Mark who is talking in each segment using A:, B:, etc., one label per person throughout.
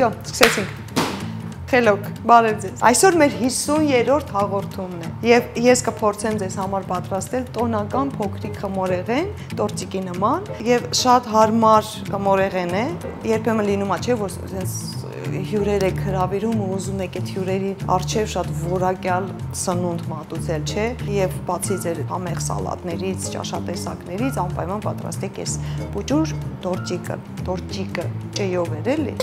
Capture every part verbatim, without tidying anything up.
A: Վсё, սկսեցինք։ Խելոք, բարև ձեզ։ Այսօր մեր հիսուն-երրորդ հաղորդումն է եւ ես կփորձեմ ձեզ համար պատրաստել տոնական փոքրիկ խմորեղեն, տորտիկի նման եւ շատ հարմար խմորեղեն է։ Երբեմն լինում է, չէ, որ sense հյուրեր եք հրավիրում ու ուզում եք այդ հյուրերի առջև շատ որակյալ սնունդ մատուցել, չէ, եւ բացի ձեր համեղ սալատներից, ճաշատեսակներից անպայման պատրաստեք այս պուճուր տորտիկը, տորտիկը, ճեյով էր էլի։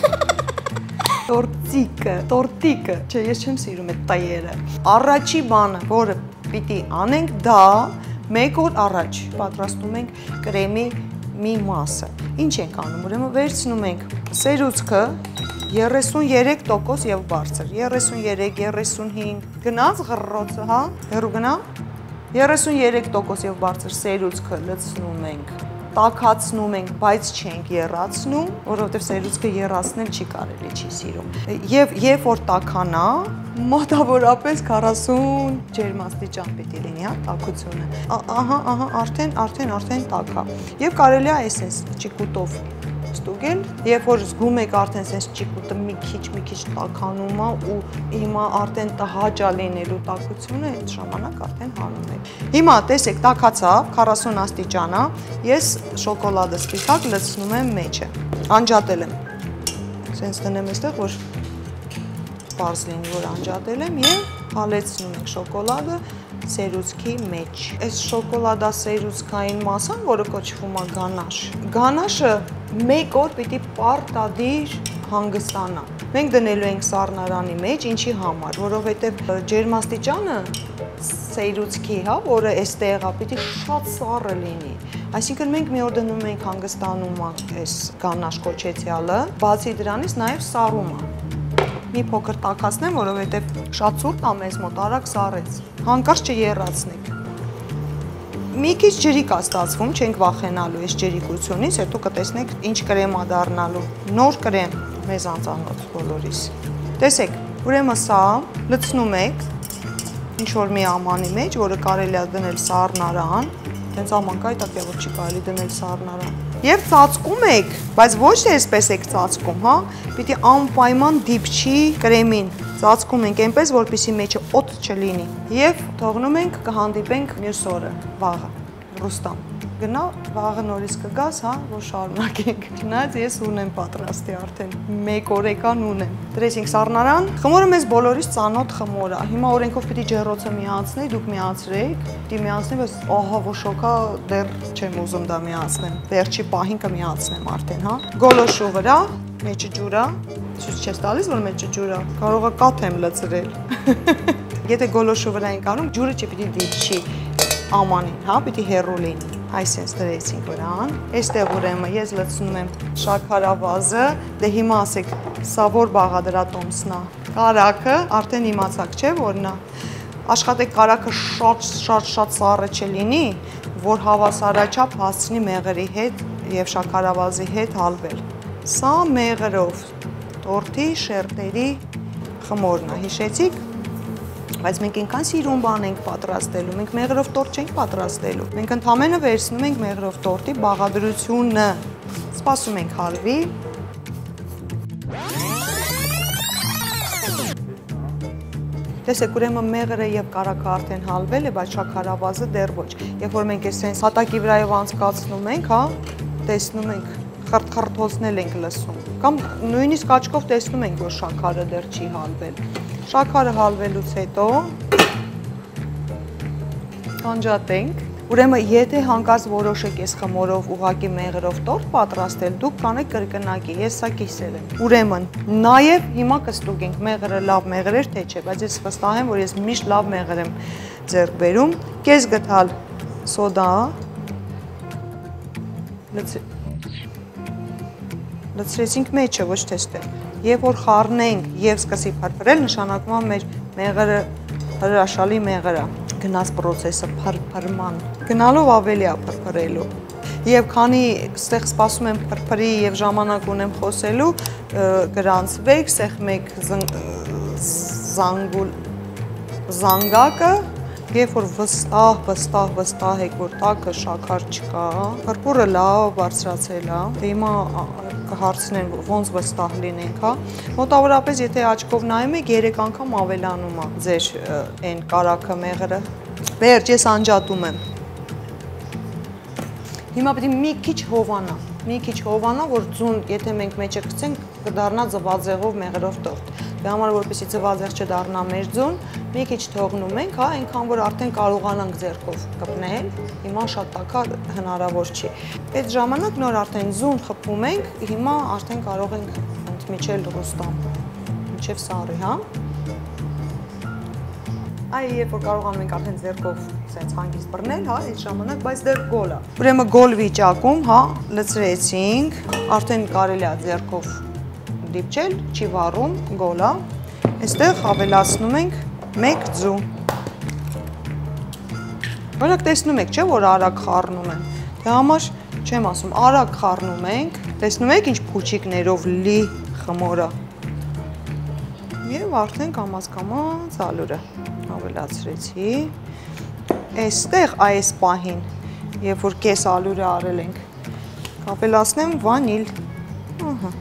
A: Տորտիկը, տորտիկը, չէ, ես չեմ սիրում այդ տայերը։ Առաջի բանը, որը պիտի անենք, դա մեկ օր առաջ պատրաստում ենք կրեմի մի մասը։ Ինչ ենք անում, ուրեմն վերցնում ենք սերուցքը երեսուններեք տոկոս եւ բարձր, երեսուններեք, երեսունհինգ, գնաց ղռռոցը, հա, հեռու գնա, երեսուններեք տոկոս եւ բարձր սերուցքը լցնում ենք, տաքացնում ենք, բայց չենք եռացնում, որովհետեւ սերուցքը եռացնել չի կարելի, չի սիրում։ Եվ երբ որ տաքանա, մոտավորապես քառասուն ջերմաստիճան պիտի լինի, հա, տաքությունը։ Ահա, ահա, արդեն, արդեն, արդեն տաքա։ Եվ կարելի է այսպես ճիկուտով ստուգել, երբ որ զգում եք արդեն sense ճիկուտը մի քիչ, մի քիչ տաքանում է ու հիմա արդեն տհաճ է լինելու տաքությունը, այդ ժամանակ արդեն հանում եք։ Հիմա տեսեք, տաքացավ, քառասուն աստիճան է, ես շոկոլադը սպիտակ լցնում եմ մեջը։ Անջատել եմ։ Sense դնեմ այստեղ, որ պարզ լինի, որ անջատել եմ եւ հալեցնում ենք շոկոլադը սերուցքի մեջ։ Այս շոկոլադասերուցքային մասան, որը կոչվում է գանաշ։ Գանաշը մեկ օր պիտի պարտադիր հանգստանա։ Մենք դնելու ենք սառնարանի մեջ, ինչի համար, որովհետև ջերմաստիճանը սերուցքի, հա, որը այստեղ է, պիտի շատ սառը լինի։ Այսինքն մենք մի օր դնում ենք հանգստանում այս գանաշ կոչեցյալը, բացի դրանից նաև սառում է։ Մի փոքր տաքացնեմ, որովհետև շատ սուրտ է մեզ մոտ, արագ սառեց։ Հանկարծ չեռացնենք։ Մի քիչ ջրիկ է ստացվում, չենք վախենալու այս ջրիկությունից, հետո կտեսնեք ինչ կրեմ է դառնալու։ Նոր կրեմ մեզ անծանոթ բոլորիս։ Տեսեք, ուրեմն սա լցնում եք ինչ-որ մի ամանի մեջ, որը կարելի է դնել սառնարան, տենց աման կա, այդտեղ որ չի կարելի դնել սառնարան։ Եվ ծածկում եք, բայց ոչ թե այսպես եք ծածկում, հա, պիտի անպայման դիպչի կրեմին։ Ծածկում ենք այնպես, որպեսզի մեջը օդ չլինի։ Եվ թողնում ենք, կհանդիպենք մյուս օրը, վաղը, Ռուստամ։ Գնա, վաղը նորից կգաս, հա, որ շարունակենք։ Չնայած ես ունեմ պատրաստի արդեն, մեկ օրեկան ունեմ։ Դրեցինք սառնարան, խմորը մեզ բոլորիս ծանոթ խմոր է։ Հիմա օրենքով պիտի ջեռոցը միացնեի, դուք միացրեք, պիտի միացնեմ, բայց ահա որ շոկա դեռ չեմ ուզում դա միացնեմ։ Վերջի պահին կմիացնեմ արդեն, հա։ Գոլոշու վրա, մեջը ջուրա, ցույց չես տալիս, որ մեջը ջուրա, կարող է կաթ եմ լցրել։ Եթե գոլոշու վրա ենք անում, ջուրը չպիտի դիպչի ամանին, հա, պիտի հեռու լինի։ Այսպես դրեցինք վրան, այստեղ ուրեմն ես լցնում եմ շաքարավազը, դե հիմա ասեք, սա որ բաղադրատոմսն է, կարակը, արդեն իմացաք, չէ, որն է, աշխատեք կարակը շատ շատ շատ սառը չլինի, որ հավասարաչափ հասցնի մեղրի հետ եւ շաքարավազի հետ հալվել։ Սա մեղրով տորտի շերտերի խմորն է, հիշեցիք։ Բայց մենք այնքան սիրուն բան ենք պատրաստելու, մենք մեղրով տորտ չենք պատրաստելու։ Մենք ընդհանրապես վերցնում ենք մեղրով տորտի բաղադրությունը։ Սպասում ենք հալվի։ Տեսեք, ուրեմն մեղրը եւ կարակը արդեն հալվել է, բայց շաքարավազը դեռ ոչ։ Երբ որ մենք այս հատակի վրայով անցկացնում ենք, հա, տեսնում ենք, խրթխրթոցնել ենք լսում։ Կամ նույնիսկ աչքով տեսնում ենք, որ շաքարը դեռ չի հալվել։ Շաքարը հալվելուց հետո անջատենք։ Ուրեմն եթե հանկարծ որոշեք այս խմորով ուղղակի մեղրով տորտ պատրաստել, դուք կանեք կրկնակի, ես սա կիսել եմ։ Ուրեմն նաև հիմա կստուգենք մեղրը լավ մեղր էր թե չէ, բայց ես վստահ եմ, որ ես միշտ լավ մեղր եմ ձեռք բերում։ Կես գթալ սոդա, լցրեցինք մեջը, ոչ թե ստեղ։ Եվ որ խառնենք եւ սկսի փրփրել, նշանակում է մեր մեղրը հրաշալի մեղր է։ Գնաց process-ը փրփրման։ Գնալով ավելի է փրփրելու։ Եվ քանի ստեղ սպասում եմ փրփրի եւ ժամանակ ունեմ խոսելու, գրանցվեք, սեղմեք զանգուլ զանգակը, երբ որ վստահ, վստահ, վստահ եք, որ տակը շաքար չկա, փրփուրը լավ բարձրացել է, հիմա կհարցնեն ոնց վստահ լինենք, հա։ Մոտավորապես եթե աչքով նայում եք երեք անգամ ավելանում է ձեր այն կարագը մեղրը։ Վերջ ես անջատում եմ։ Հիմա պետք է մի քիչ հովանա, մի քիչ հովանա, որ ձուն, եթե մենք մեջը գցենք, կդառնա ձվածեղով մեղրով տորտ։ Դրա համար որպեսզի ձվածեղ չդառնա մեր ձուն, մի քիչ թողնում ենք, հա, այնքան որ արդեն կարողանանք ձեռքով կպնել, հիմա շատ տակա հնարավոր չի։ Այդ ժամանակ նոր արդեն ձուն խփում ենք, հիմա արդեն կարող ենք ընդմիջել ռոստամ, մինչև սառի, հա։ Այ երբ որ կարողանում ենք արդեն ձեռքով սենց հանգիստ բռնել, հա, այդ ժամանակ, բայց դեռ գոլ է։ Ուրեմն գոլ վիճակում, հա, լցրեցինք, արդեն կարելի է ձեռքով դիպչել, չի վառում, գոլ է։ Այստեղ ավելացնում ենք մեկ ձու։ Օրինակ տեսնում եք, չէ՞ որ արագ խառնում են։ Դրա համար չեմ ասում, արագ խառնում ենք, տեսնում եք ինչ փուչիկներով լի խմորը։ Եվ արդեն կամաց-կամաց ալուրը ավելացրեցի։ Այստեղ այս պահին, երբ որ կես ալուրը արել ենք, կավելացնեմ վանիլ։ Ահա։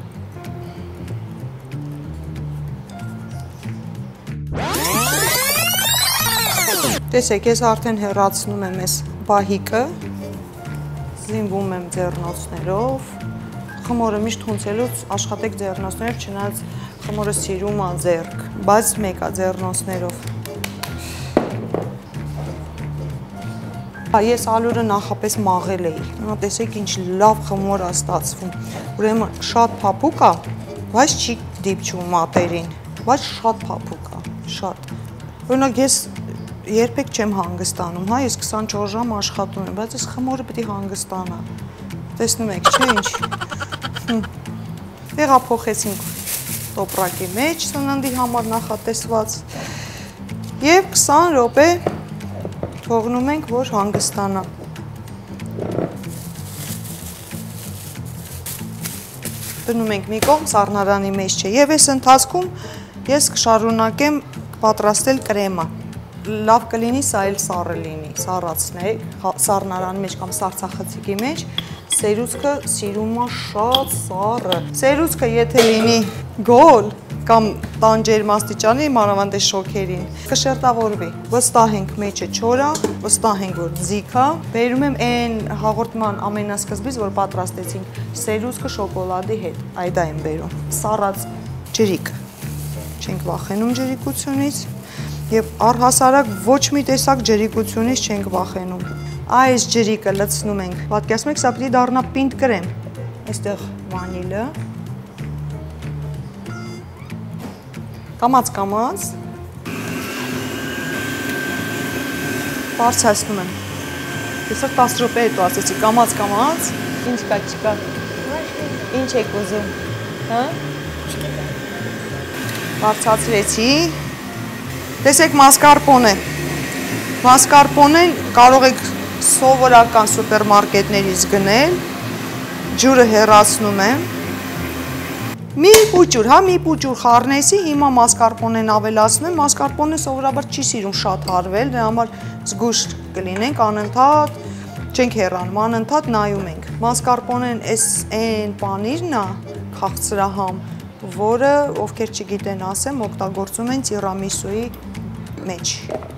A: Տեսեք, ես արդեն հեռացնում եմ այս բահիկը, զինվում եմ ձեռնոցներով, խմորը միշտ խունցելուց աշխատեք ձեռնոցներով, չնայած խմորը սիրում է ձեռք, բայց մեկ է ձեռնոցներով։ Ես ալուրը նախապես մաղել էի, տեսեք ինչ լավ խմոր է ստացվում, ուրեմն շատ փափուկ է, բայց չի դիպչում մատերին, բայց շատ փափուկ է, շատ։ Օրինակ ես երբեք չեմ հանգստանում, հա, ես քսանչորս ժամ աշխատում եմ, բայց այս խմորը պետք է հանգստանա։ Տեսնում եք, չէ՞ ինչ։ Տեղափոխեցինք տոպրակի մեջ, սննդի համար նախատեսված, եւ քսան րոպե թողնում ենք, որ հանգստանա։ Դնում ենք մի կողմ, սառնարանի մեջ չէ, եւ այս ընթացքում ես կշարունակեմ պատրաստել կրեմը։ Լավ կլինի սա էլ սառը լինի, սառացնեք, սառնարանի մեջ կամ սառցախցիկի մեջ, սերուցքը սիրում է շատ սառը։ Սերուցքը եթե լինի գոլ կամ տանջերմաստիճանի, մանավանդ շոքերին, կշերտավորվի։ Վստահ ենք մեջը չորա, վստահ ենք որ ձիգ է։ Բերում եմ այն հաղորդման ամենասկզբից, որ պատրաստեցինք սերուցքը շոկոլադի հետ, այդ այն բերում։ Սառած ջրիկ, չենք վախենում ջրիկությունից եւ առհասարակ ոչ մի տեսակ ջրիկությունից չենք վախենում։ Այս ջրիկը լցնում ենք, պատկերացնում եք, սա պիտի դառնա պինդ կրեմ։ Այստեղ վանիլը, կամաց-կամաց, բարձրացնում եմ։ Այսօր տասը րոպե հետո ասեցի, կամաց-կամաց, ինչ կա, չկա։ Ինչ եք ուզում, հա։ Բարձրացրեցի։ Տեսեք մասկարպոնե, մասկարպոնեն կարող եք սովորական սուպերմարկետներից գնել, ջուրը հեռացնում եմ, մի պուճուր, հա մի պուճուր խառնեցի, հիմա մասկարպոնեն ավելացնում եմ, մասկարպոնեն սովորաբար չի սիրում շատ հարվել, դրա համար զգուշ կլինենք, անընդհատ, չենք հեռանում, անընդհատ նայում ենք, մասկարպոնեն այս այն պանիրն է, քաղցրահամ, որը ովքեր չգիտեն ասեմ, օգտագործում են տիրամիսուի մեջ։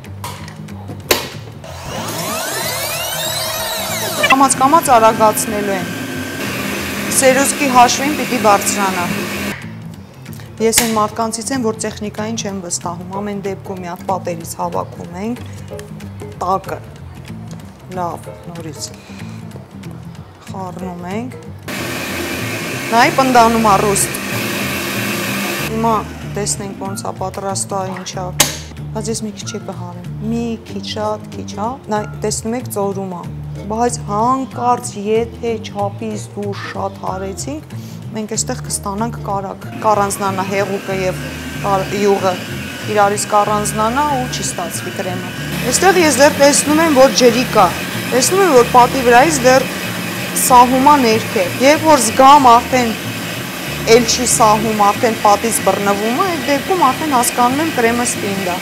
A: Կամաց-կամաց արագացնելու են։ Սերուցքի հաշվին պիտի բարձրանա։ Ես այն մարդկանցից եմ, որ տեխնիկային չեմ վստահում, ամեն դեպքում մի հատ պատերից հավաքում ենք, տակը, լավ, նորից խառնում ենք, նայ պնդանում առուստ, հիմա տեսնենք ոնց է պատրաստա ինչա, բայց ես մի քիչ է կհարեմ, մի քիչ շատ քիչ, հա, նայ տեսնում եք ծորում է, բայց հանկարծ եթե չափից դուրս շատ հարեցինք, մենք այստեղ կստանանք կարակ, կառանձնանա հեղուկը եւ յուղը, իրարից կառանձնանա ու չի ստացվի կրեմը։ Այստեղ ես դեռ տեսնում եմ, որ ջրի կա, տեսնում եմ, որ պատի վրայից դեռ սահում է ներքև, երբ որ զգամ արդեն էլ չի սահում, արդեն պատից բռնվում է, այդ դեպքում արդեն հասկանում եմ կրեմը ստինդ է։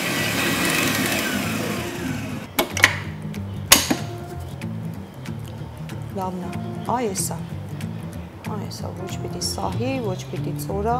A: Լավն է, այ էսա, Այսա ոչ պիտի սահի, ոչ պիտի ծորա։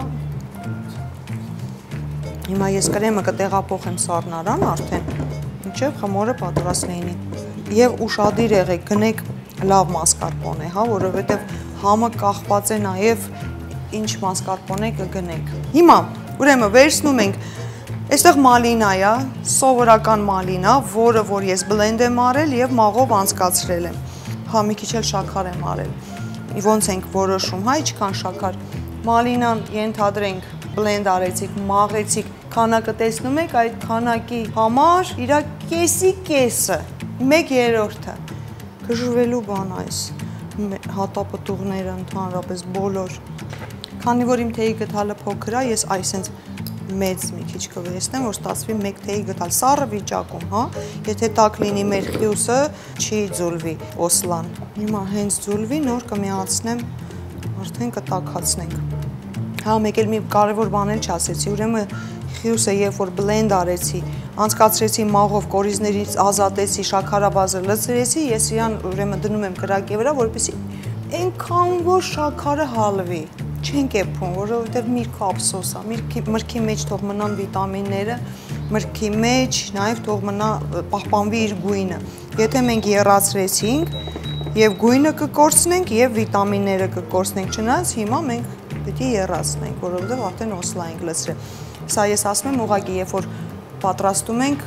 A: Հիմա ես կրեմը կտեղափոխեմ սառնարան արդեն, մինչև խմորը պատրաստ լինի։ Եվ ուշադիր եղեք, գնեք լավ մասկարպոնե, հա, որովհետև համը կախված է նաև ինչ մասկարպոնե կգնեք։ Հիմա ուրեմն վերցնում ենք, այստեղ մալինա է, սովորական մալինա, որը որ ես բլենդ եմ արել եւ մաղով անցկացրել եմ։ Հա, մի քիչ էլ շաքար եմ արել։ Ոնց ենք որոշում, հա, ինչքան շաքար։ Մալինան ենթադրենք բլենդ արեցիք, մաղեցիք, քանակը տեսնում եք, այդ քանակի համար իր կեսի կեսը, մեկ երրորդը։ Գժվելու բան այս հատապտուղները ընդհանրապես բոլոր։ Քանի որ իմ թեյի գդալը փոքր է, ես այսենց մեծ մի քիչ կվերցնեմ, որ ստացվի մեկ թեյի գդալ, սառը վիճակում, հա, եթե տաք լինի մեր խյուսը, չի ձուլվի օսլան։ Հիմա հենց ձուլվի, նոր կմիացնեմ, արդեն կտաքացնենք։ Հա, մեկ էլ մի կարևոր բան էլ չասեցի, ուրեմն խյուսը, երբ որ բլենդ արեցի, անցկացրեցի մաղով, կորիզներից ազատեցի, շաքարավազը լցրեցի, ես իրան ուրեմն դնում եմ կրակի վրա, որպեսզի այնքան որ շաքարը հալվի։ Չենք էփում, որովհետև միրգը ափսոս է, մրգի մեջ թող մնան վիտամինները, մրգի մեջ նաև թող մնա պահպանվի իր գույնը։ Եթե մենք եռացրեցինք եւ գույնը կկորցնենք եւ վիտամինները կկորցնենք, չնայած հիմա մենք պիտի եռացնենք, որովհետև արդեն օսլա ենք լցրել։ Սա ես ասում եմ ուղղակի, երբ որ պատրաստում ենք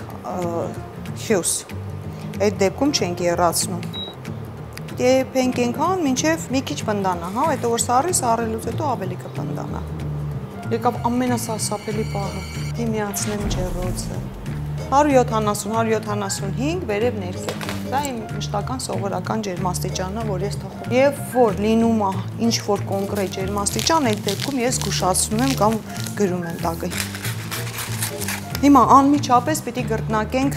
A: խյուս, այդ դեպքում չենք եռացնում։ Եփենք ենքան մինչև մի քիչ պնդանա, հա, հետո որ սառի, սառելուց հետո ավելի կպնդանա։ Եկավ ամենասարսափելի պահը, դի միացնեմ ջեռոցը։ հարյուր յոթանասուն, հարյուր յոթանասունհինգ վերև ներքև։ Դա իմ մշտական սովորական ջերմաստիճանն է, որ ես թխում։ Եվ որ լինում է ինչ որ կոնկրետ ջերմաստիճան, այդ դեպքում ես զգուշացնում եմ կամ գրում եմ տակը։ Հիմա անմիջապես պիտի գրտնակենք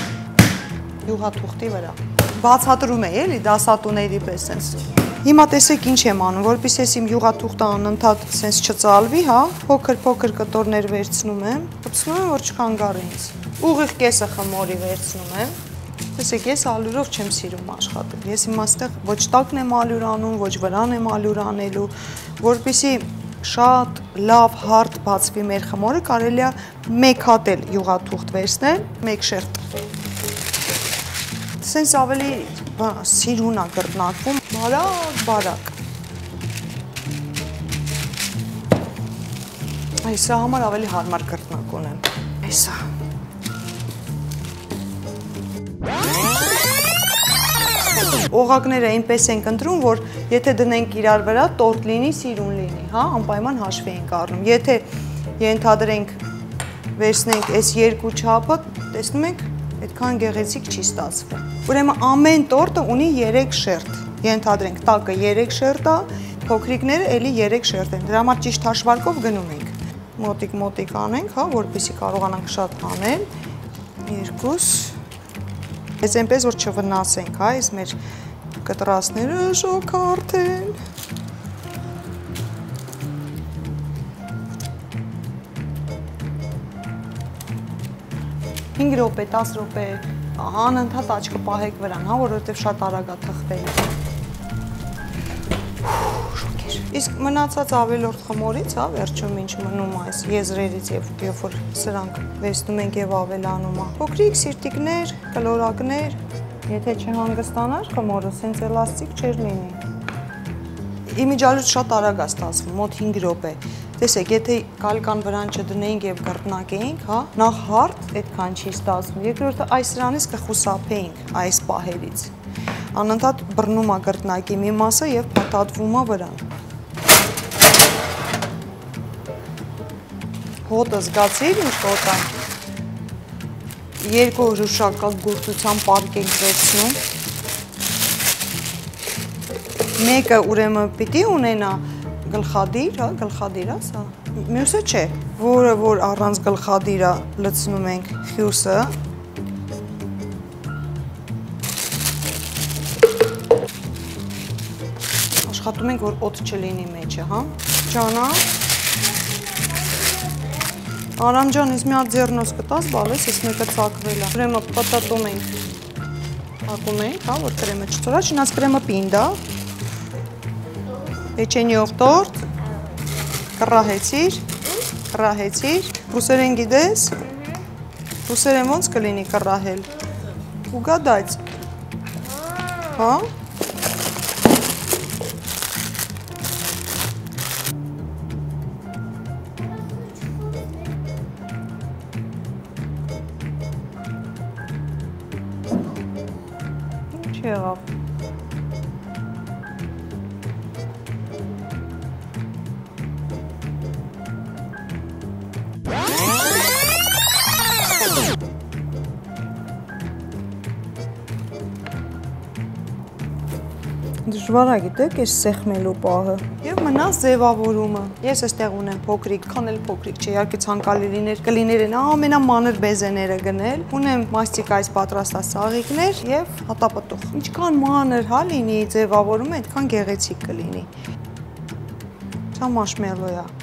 A: յուղաթուղթի վրա։ Բացատրում է, էլի, դասատուների պես sense։ Հիմա տեսեք ինչ եմ անում, որպեսզի ես իմ յուղաթուղթը անընդհատ sense չծալվի, հա, փոքր-փոքր կտորներ վերցնում եմ, հպցնում եմ, որ չխանգարի ինձ։ Ուղիղ կեսը խմորի վերցնում եմ։ Տեսեք, ես ալյուրով չեմ սիրում աշխատել։ Ես հիմա այստեղ ոչ տակն եմ ալյուր անում, ոչ վրան եմ ալյուր անելու, որպեսզի շատ լավ հարթ բացվի մեր խմորը, կարելի է մեկ հատ էլ յուղաթուղթ վերցնել, մեկ շերտ։ Սենց ավելի սիրուն է գրտնակվում, բարակ-բարակ։ Այսա համար ավելի հարմար գրտնակ ունեմ, այսա։ Օղակները այնպես ենք ընտրում, որ եթե դնենք իրար վրա, տորտ լինի, սիրուն լինի, հա, անպայման հաշվի ենք առնում։ Եթե ենթադրենք վերցնենք այս երկու չափը, տեսնում եք, այդքան գեղեցիկ չի ստացվում։ Ուրեմն ամեն տորտը ունի երեք շերտ։ Ենթադրենք տակը երեք շերտ է, փոքրիկները էլի երեք շերտ են։ Դրա համար ճիշտ հաշվարկով գնում ենք։ Մոտիկ-մոտիկ անենք, հա, որպեսզի կարողանանք շատ հանել։ Երկուս։ Այս այնպես որ չվնասենք, հա, այս մեր կտրածները շոքարդ են։ հինգ րոպե, տասը րոպե անընդհատ աչքը պահեք վրան, հա, որովհետև շատ արագ է թխվելու։ Շոկեր։ Իսկ մնացած ավելորդ խմորից, հա, վերջում ինչ մնում այս եզրերից եւ երբ որ սրանք վերցնում ենք եւ ավելանում է։ Փոքրիկ սիրտիկներ, կլորակներ, եթե չհանգստանար խմորը, սենց էլաստիկ չէր լինի։ Իմիջիալուց շատ արագ է ստացվում, մոտ հինգ րոպե։ Տեսեք, եթե կալկան վրան չդնեինք եւ կրտնակեինք, հա, նախ հարթ այդքան չի ստացվում։ Երկրորդը այս սրանից կխուսափեինք այս պահերից։ Անընդհատ բռնում է կրտնակի մի մասը եւ փաթաթվում է վրան։ Հոտը զգացի՞ր ինչ հոտ է։ Երկու հրուշակակ գործության պարկ ենք վերցնում։ Մեկը ուրեմն պիտի ունենա գլխադիր, հա, գլխադիր է սա։ Մյուսը չէ, որը որ առանց գլխադիր է լցնում ենք խյուսը։ Աշխատում ենք, որ օդ չլինի մեջը, հա։ Ջանա։ Արամ ջան, ես մի հատ ձեռնոց կտաս, բալես, ես մեկը ծակվել է։ Ուրեմն պատատում ենք, հակում ենք, հա, որ կրեմը չծորա, չնայած կրեմը պինդ է։ Պեչենիով տորտ, կռահեցիր, կռահեցիր, ռուսերեն գիտես, ռուսերեն ոնց կլինի կռահել, ուգադայց, հա, ինչ եղավ, դժվար է գիտեք այս սեղմելու պահը եւ մնաց ձևավորումը ես այստեղ ունեմ փոքրիկ քան էլ փոքրիկ չէ իհարկե ցանկալի լիներ կլիներ են ամենամանր բեզեները գնել ունեմ մաստիկ այս պատրաստած սաղիկներ եւ հատապտուղ ինչքան մանր հա լինի ձևավորումը այդքան գեղեցիկ կլինի սա մաշմելո է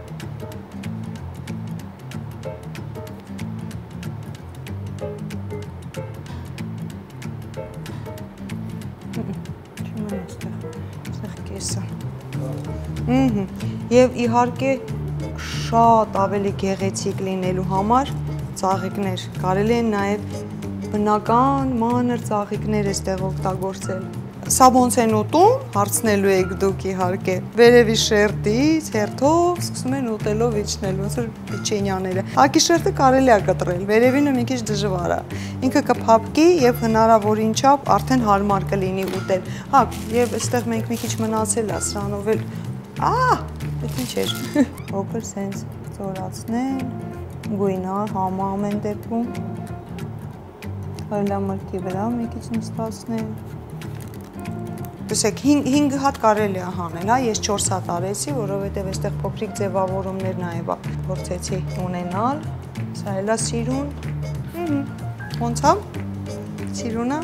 A: Եվ իհարկե շատ ավելի գեղեցիկ լինելու համար ծաղիկներ, կարելի են նաև բնական մանր ծաղիկներ այստեղ օգտագործել։ Սա ոնց են ուտում, հարցնելու եք դուք իհարկե։ Վերևի շերտից, հերթով սկսում են ուտելով իջնել, ոնց որ պեչենյաները։ Հակի շերտը կարելի է կտրել, վերևինը մի քիչ դժվար է։ Ինքը կփափկի եւ հնարավորին չափ արդեն հարմար կլինի ուտել։ Հա, եւ այստեղ մենք մի քիչ մնացել է սրանով էլ Ահ, այդ ինչ էր, հոքր սենց ծորացնեն, գույնար, համա ամեն դեպքում, հալամրկի վրա մի քիչ նստացնեն, տեսեք հինգ հատ կարելի է հանել, ես չորս հատ արեցի, որովհետև այստեղ փոքրիկ ձևավորումներ նաև փորձեցի ունենալ, սա էլ է սիրուն, ոնց է, սիրունը,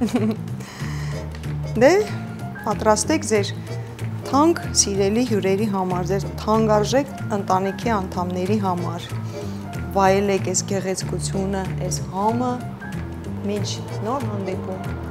A: դե պատրաստեք ձեր թանկ սիրելի հյուրերի համար, ձեր թանկարժեք ընտանիքի անդամների համար, վայելեք այս գեղեցկությունը, այս համը, մինչ նոր հանդիպում։